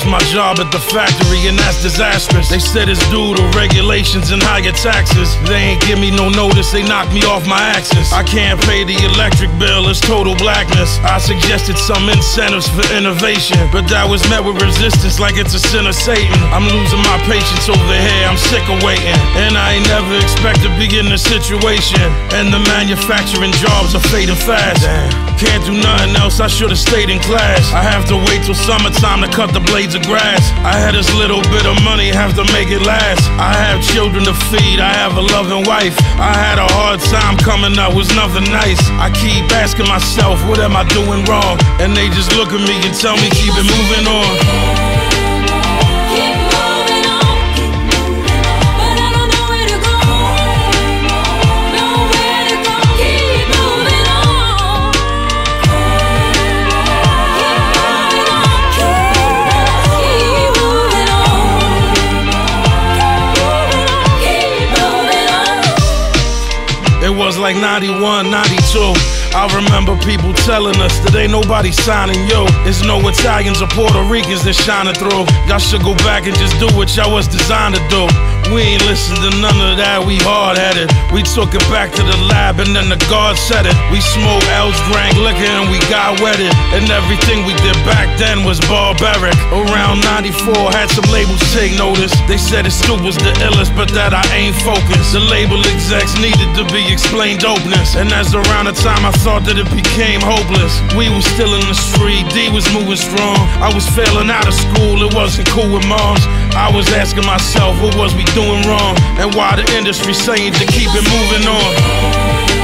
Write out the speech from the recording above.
lost my job at the factory, and that's disastrous. They said it's due to regulations and higher taxes. They ain't give me no notice, they knocked me off my axis. I can't pay the electric bill, it's total blackness. I suggested some incentives for innovation, but that was met with resistance like it's a sin of Satan. I'm losing my patience over here, I'm sick of waiting. And I ain't never expect to be in this situation. And the manufacturing jobs are fading fast. Can't do nothing else, I should've stayed in class. I have to wait till summertime to cut the blades of grass. I had this little bit of money, have to make it last. I have children to feed, I have a loving wife. I had a hard time coming up, was nothing nice. I keep asking myself, what am I doing wrong? And they just look at me and tell me, keep it moving on. It was like 91, 92. I remember people telling us that ain't nobody signing you. It's no Italians or Puerto Ricans that shining through. Y'all should go back and just do what y'all was designed to do. We ain't listened to none of that, we hard-headed. We took it back to the lab and then the guard said it. We smoked L's, drank liquor and we got wetted. And everything we did back then was barbaric. Around 94, had some labels take notice. They said it Scoop was the illest, but that I ain't focused. The label execs needed to be explained dopeness. And that's around the time I thought that it became hopeless. We was still in the street, D was moving strong. I was failing out of school, it wasn't cool with moms. I was asking myself, what was we doing wrong? And why the industry saying to keep it moving on?